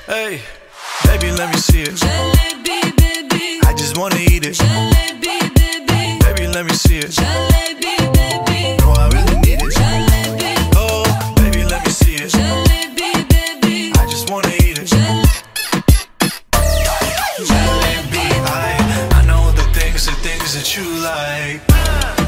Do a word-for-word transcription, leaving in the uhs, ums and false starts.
Hey, baby, let me see it. Jalebi, baby. I just wanna eat it. Jalebi, baby. Baby, let me see it. Jalebi, baby. No, I really need it. Jalebi. Oh, baby, let me see it. Jalebi, baby. I just wanna eat it. Jalebi, I, I know the things, the things that you like.